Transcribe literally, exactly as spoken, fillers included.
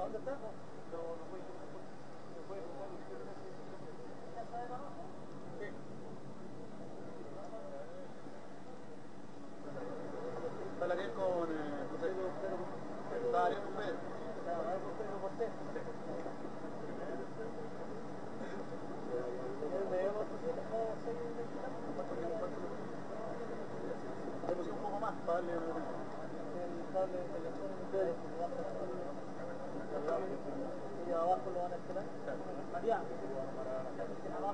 ¿Dónde está? No, no puede ir. No puede ir. ¿Ya está de abajo? Sí. Está la que con José. Está Ariel con Pedro. Está Ariel con Pedro por usted. Le puse un poco más para darle el cable de teléfono y abajo lo van a esperar. María, abajo.